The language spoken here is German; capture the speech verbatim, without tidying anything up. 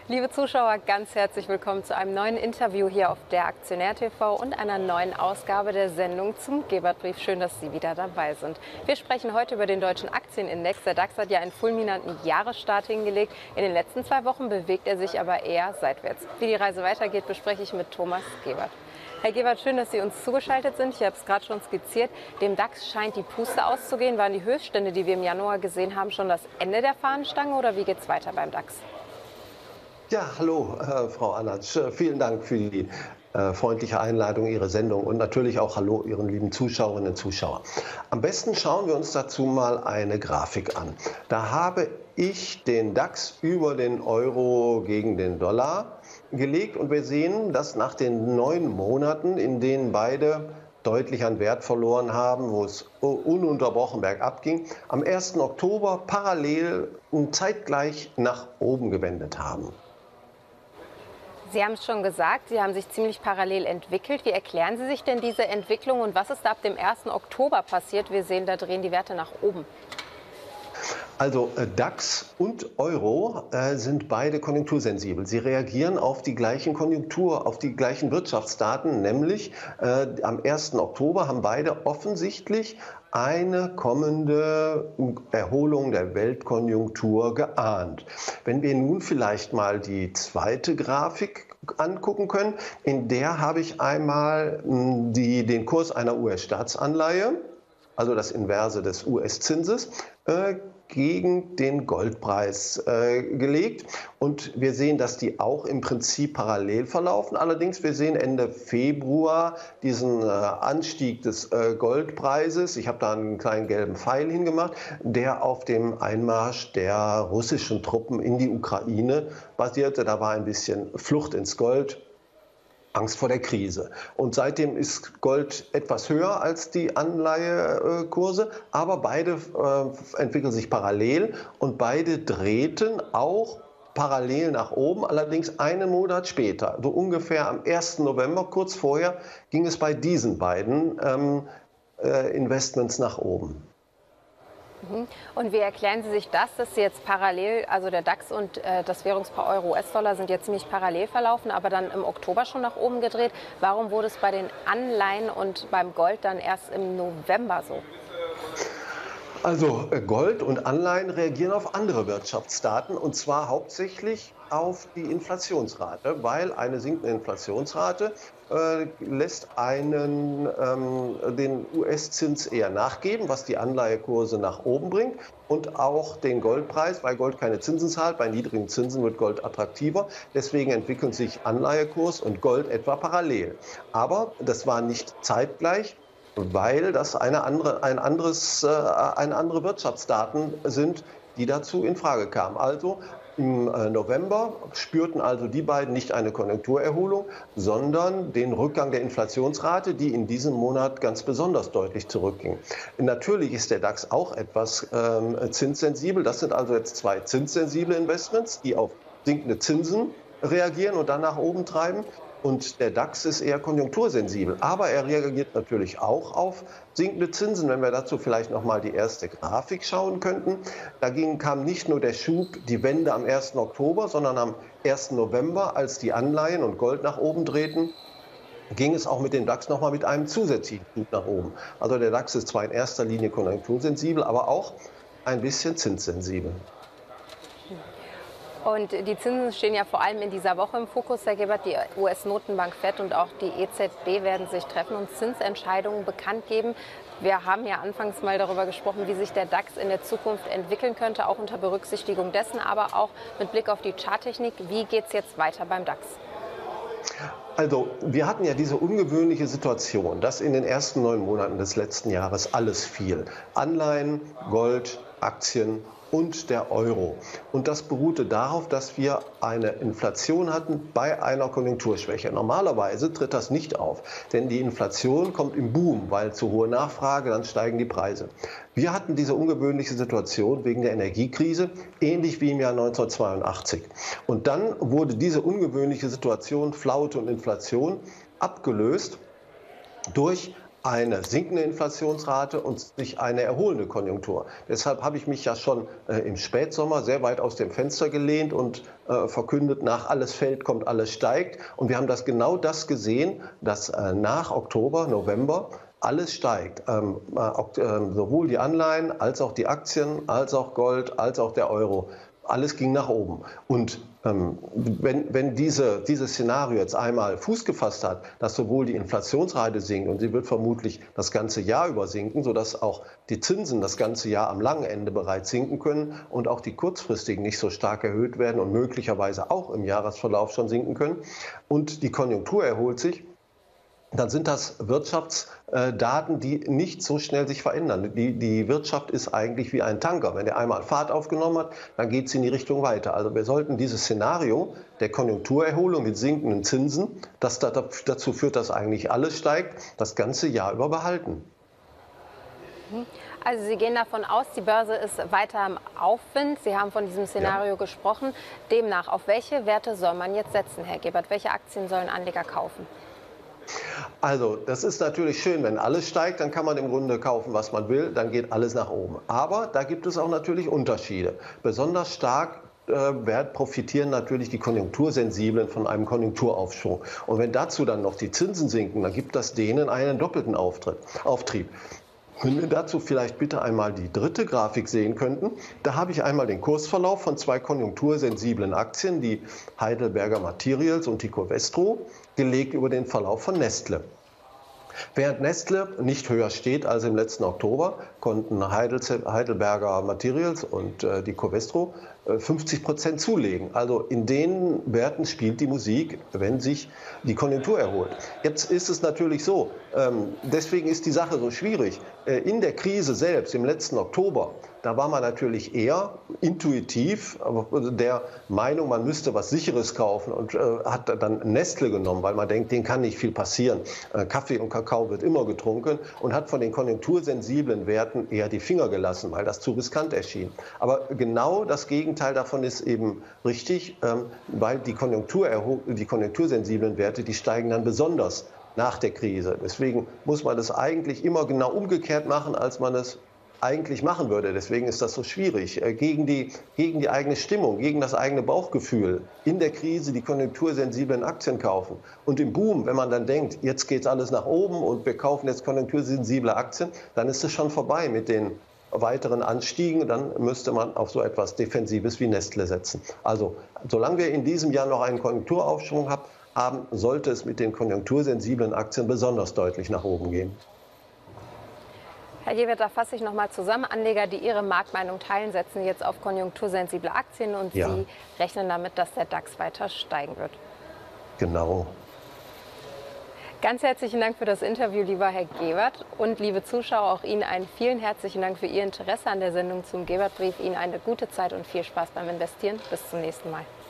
Liebe Zuschauer, ganz herzlich willkommen zu einem neuen Interview hier auf der Aktionär T V und einer neuen Ausgabe der Sendung zum Gebertbrief. Schön, dass Sie wieder dabei sind. Wir sprechen heute über den deutschen Aktienindex. Der DAX hat ja einen fulminanten Jahresstart hingelegt. In den letzten zwei Wochen bewegt er sich aber eher seitwärts. Wie die Reise weitergeht, bespreche ich mit Thomas Gebert. Herr Gebert, schön, dass Sie uns zugeschaltet sind. Ich habe es gerade schon skizziert. Dem DAX scheint die Puste auszugehen. Waren die Höchststände, die wir im Januar gesehen haben, schon das Ende der Fahnenstange oder wie geht es weiter beim DAX? Ja, hallo, äh, Frau Anatsch. Äh, vielen Dank für die äh, freundliche Einladung, Ihre Sendung und natürlich auch hallo Ihren lieben Zuschauerinnen und Zuschauern. Am besten schauen wir uns dazu mal eine Grafik an. Da habe ich den DAX über den Euro gegen den Dollar gelegt und wir sehen, dass nach den neun Monaten, in denen beide deutlich an Wert verloren haben, wo es ununterbrochen bergab ging, am ersten Oktober parallel und zeitgleich nach oben gewendet haben. Sie haben es schon gesagt, Sie haben sich ziemlich parallel entwickelt. Wie erklären Sie sich denn diese Entwicklung und was ist da ab dem ersten Oktober passiert? Wir sehen, da drehen die Werte nach oben. Also DAX und Euro äh, sind beide konjunktursensibel. Sie reagieren auf die gleichen Konjunktur, auf die gleichen Wirtschaftsdaten, nämlich äh, am ersten Oktober haben beide offensichtlich eine kommende Erholung der Weltkonjunktur geahnt. Wenn wir nun vielleicht mal die zweite Grafik angucken können, in der habe ich einmal die, den Kurs einer U S-Staatsanleihe, also das Inverse des U S-Zinses, äh, gegen den Goldpreis äh, gelegt. Und wir sehen, dass die auch im Prinzip parallel verlaufen. Allerdings, wir sehen Ende Februar diesen äh, Anstieg des äh, Goldpreises. Ich habe da einen kleinen gelben Pfeil hingemacht, der auf dem Einmarsch der russischen Truppen in die Ukraine basierte. Da war ein bisschen Flucht ins Gold. Angst vor der Krise. Und seitdem ist Gold etwas höher als die Anleihekurse, aber beide äh, entwickeln sich parallel und beide drehten auch parallel nach oben, allerdings einen Monat später. So ungefähr am ersten November, kurz vorher, ging es bei diesen beiden ähm, äh, Investments nach oben. Und wie erklären Sie sich das, dass Sie jetzt parallel, also der DAX und äh, das Währungspaar Euro U S-Dollar sind jetzt ziemlich parallel verlaufen, aber dann im Oktober schon nach oben gedreht? Warum wurde es bei den Anleihen und beim Gold dann erst im November so? Also Gold und Anleihen reagieren auf andere Wirtschaftsdaten und zwar hauptsächlich auf die Inflationsrate, weil eine sinkende Inflationsrate äh, lässt einen ähm, den U S-Zins eher nachgeben, was die Anleihekurse nach oben bringt und auch den Goldpreis, weil Gold keine Zinsen zahlt. Bei niedrigen Zinsen wird Gold attraktiver. Deswegen entwickeln sich Anleihekurs und Gold etwa parallel. Aber das war nicht zeitgleich, weil das eine andere, ein anderes, äh, eine andere Wirtschaftsdaten sind, die dazu in Frage kamen. Also im November spürten also die beiden nicht eine Konjunkturerholung, sondern den Rückgang der Inflationsrate, die in diesem Monat ganz besonders deutlich zurückging. Natürlich ist der DAX auch etwas ähm, zinssensibel. Das sind also jetzt zwei zinssensible Investments, die auf sinkende Zinsen reagieren und dann nach oben treiben. Und der DAX ist eher konjunktursensibel, aber er reagiert natürlich auch auf sinkende Zinsen. Wenn wir dazu vielleicht noch mal die erste Grafik schauen könnten. Dagegen kam nicht nur der Schub, die Wende am ersten Oktober, sondern am ersten November, als die Anleihen und Gold nach oben drehten, ging es auch mit dem DAX noch mal mit einem zusätzlichen Schub nach oben. Also der DAX ist zwar in erster Linie konjunktursensibel, aber auch ein bisschen zinssensibel. Und die Zinsen stehen ja vor allem in dieser Woche im Fokus, Herr Gebert. Die U S-Notenbank Fed und auch die E Z B werden sich treffen und Zinsentscheidungen bekannt geben. Wir haben ja anfangs mal darüber gesprochen, wie sich der DAX in der Zukunft entwickeln könnte, auch unter Berücksichtigung dessen, aber auch mit Blick auf die Charttechnik. Wie geht es jetzt weiter beim DAX? Also, wir hatten ja diese ungewöhnliche Situation, dass in den ersten neun Monaten des letzten Jahres alles fiel. Anleihen, Gold, Aktien und der Euro. Und das beruhte darauf, dass wir eine Inflation hatten bei einer Konjunkturschwäche. Normalerweise tritt das nicht auf, denn die Inflation kommt im Boom, weil zu hohe Nachfrage, dann steigen die Preise. Wir hatten diese ungewöhnliche Situation wegen der Energiekrise, ähnlich wie im Jahr neunzehnhundertzweiundachtzig. Und dann wurde diese ungewöhnliche Situation, Flaute und Inflation, abgelöst durch eine sinkende Inflationsrate und sich eine erholende Konjunktur. Deshalb habe ich mich ja schon äh, im Spätsommer sehr weit aus dem Fenster gelehnt und äh, verkündet, nach alles fällt, kommt alles steigt. Und wir haben das genau das gesehen, dass äh, nach Oktober, November alles steigt. Ähm, äh, sowohl die Anleihen als auch die Aktien, als auch Gold, als auch der Euro. Alles ging nach oben. Und ähm, wenn, wenn diese, dieses Szenario jetzt einmal Fuß gefasst hat, dass sowohl die Inflationsrate sinkt und sie wird vermutlich das ganze Jahr über sinken, sodass auch die Zinsen das ganze Jahr am langen Ende bereits sinken können und auch die kurzfristigen nicht so stark erhöht werden und möglicherweise auch im Jahresverlauf schon sinken können und die Konjunktur erholt sich, dann sind das Wirtschaftsdaten, die nicht so schnell sich verändern. Die, die Wirtschaft ist eigentlich wie ein Tanker. Wenn der einmal Fahrt aufgenommen hat, dann geht es in die Richtung weiter. Also wir sollten dieses Szenario der Konjunkturerholung mit sinkenden Zinsen, das dazu führt, dass eigentlich alles steigt, das ganze Jahr über behalten. Also Sie gehen davon aus, die Börse ist weiter im Aufwind. Sie haben von diesem Szenario ja. gesprochen. Demnach, auf welche Werte soll man jetzt setzen, Herr Gebert? Welche Aktien sollen Anleger kaufen? Also, das ist natürlich schön, wenn alles steigt, dann kann man im Grunde kaufen, was man will, dann geht alles nach oben. Aber da gibt es auch natürlich Unterschiede. Besonders stark äh, profitieren natürlich die Konjunktursensiblen von einem Konjunkturaufschwung. Und wenn dazu dann noch die Zinsen sinken, dann gibt das denen einen doppelten Auftritt, Auftrieb. Wenn wir dazu vielleicht bitte einmal die dritte Grafik sehen könnten, da habe ich einmal den Kursverlauf von zwei konjunktursensiblen Aktien, die Heidelberger Materials und die Covestro, gelegt über den Verlauf von Nestle. Während Nestle nicht höher steht als im letzten Oktober, konnten Heidelberger Materials und äh, die Covestro äh, fünfzig Prozent zulegen. Also in den Werten spielt die Musik, wenn sich die Konjunktur erholt. Jetzt ist es natürlich so, ähm, deswegen ist die Sache so schwierig. Äh, in der Krise selbst, im letzten Oktober, da war man natürlich eher intuitiv der Meinung, man müsste was Sicheres kaufen und äh, hat dann Nestle genommen, weil man denkt, denen kann nicht viel passieren. Äh, Kaffee und Kakao wird immer getrunken und hat von den konjunktursensiblen Werten eher die Finger gelassen, weil das zu riskant erschien. Aber genau das Gegenteil davon ist eben richtig, ähm, weil die, Konjunktur die konjunktursensiblen Werte, die steigen dann besonders nach der Krise. Deswegen muss man das eigentlich immer genau umgekehrt machen, als man es eigentlich machen würde. Deswegen ist das so schwierig. Gegen die, gegen die eigene Stimmung, gegen das eigene Bauchgefühl, in der Krise die konjunktursensiblen Aktien kaufen. Und im Boom, wenn man dann denkt, jetzt geht alles nach oben und wir kaufen jetzt konjunktursensible Aktien, dann ist es schon vorbei mit den weiteren Anstiegen. Dann müsste man auf so etwas Defensives wie Nestle setzen. Also, solange wir in diesem Jahr noch einen Konjunkturaufschwung haben, sollte es mit den konjunktursensiblen Aktien besonders deutlich nach oben gehen. Herr Gebert, da fasse ich noch mal zusammen. Anleger, die ihre Marktmeinung teilen, setzen jetzt auf konjunktursensible Aktien und ja. Sie rechnen damit, dass der DAX weiter steigen wird. Genau. Ganz herzlichen Dank für das Interview, lieber Herr Gebert. Und liebe Zuschauer, auch Ihnen einen vielen herzlichen Dank für Ihr Interesse an der Sendung zum Gebert-Brief. Ihnen eine gute Zeit und viel Spaß beim Investieren. Bis zum nächsten Mal.